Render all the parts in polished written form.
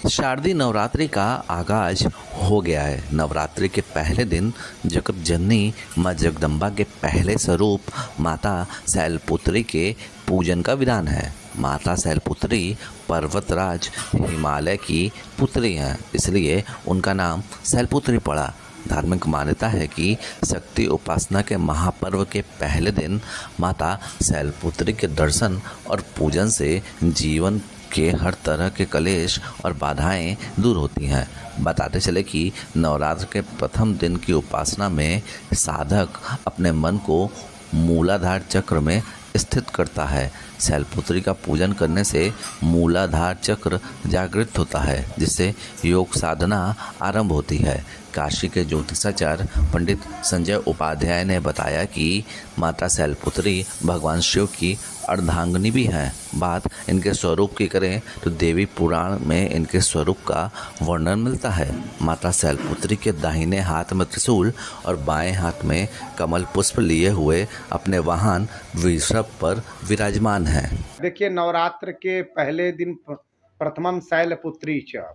शारदीय नवरात्रि का आगाज हो गया है। नवरात्रि के पहले दिन जगत जननी माँ जगदम्बा के पहले स्वरूप माता शैलपुत्री के पूजन का विधान है। माता शैलपुत्री पर्वतराज हिमालय की पुत्री हैं, इसलिए उनका नाम शैलपुत्री पड़ा। धार्मिक मान्यता है कि शक्ति उपासना के महापर्व के पहले दिन माता शैलपुत्री के दर्शन और पूजन से जीवन के हर तरह के कलेश और बाधाएं दूर होती हैं। बताते चले कि नवरात्र के प्रथम दिन की उपासना में साधक अपने मन को मूलाधार चक्र में स्थित करता है। शैलपुत्री का पूजन करने से मूलाधार चक्र जागृत होता है, जिससे योग साधना आरंभ होती है। काशी के ज्योतिषाचार्य पंडित संजय उपाध्याय ने बताया कि माता शैलपुत्री भगवान शिव की अर्धांगिनी भी हैं। बात इनके स्वरूप की करें तो देवी पुराण में इनके स्वरूप का वर्णन मिलता है। माता शैलपुत्री के दाहिने हाथ में त्रिशूल और बाएं हाथ में कमल पुष्प लिए हुए अपने वाहन वृषभ पर विराजमान हैं। देखिए, नवरात्र के पहले दिन प्रथमम शैलपुत्री च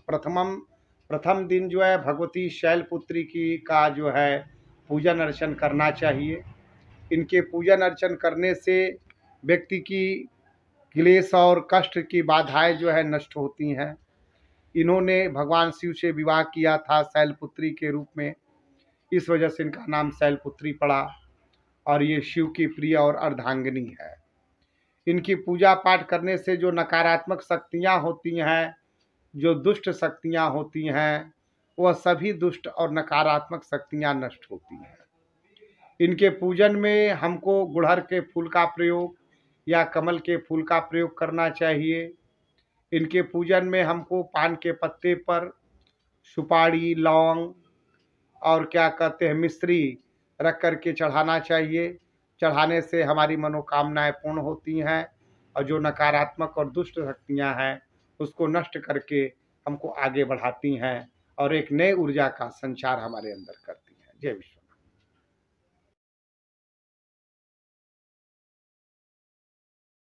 प्रथम दिन जो है भगवती शैलपुत्री की का जो है पूजन अर्चन करना चाहिए। इनके पूजन अर्चन करने से व्यक्ति की क्लेश और कष्ट की बाधाएं जो है नष्ट होती हैं। इन्होंने भगवान शिव से विवाह किया था शैलपुत्री के रूप में, इस वजह से इनका नाम शैलपुत्री पड़ा और ये शिव की प्रिय और अर्धांगिनी है। इनकी पूजा पाठ करने से जो नकारात्मक शक्तियाँ होती हैं, जो दुष्ट शक्तियाँ होती हैं, वह सभी दुष्ट और नकारात्मक शक्तियाँ नष्ट होती हैं। इनके पूजन में हमको गुड़हल के फूल का प्रयोग या कमल के फूल का प्रयोग करना चाहिए। इनके पूजन में हमको पान के पत्ते पर सुपारी, लौंग और क्या कहते हैं मिश्री रख कर के चढ़ाना चाहिए। चढ़ाने से हमारी मनोकामनाएं पूर्ण होती हैं और जो नकारात्मक और दुष्ट शक्तियां हैं उसको नष्ट करके हमको आगे बढ़ाती हैं और एक नए ऊर्जा का संचार हमारे अंदर करती हैं। जय विश्व।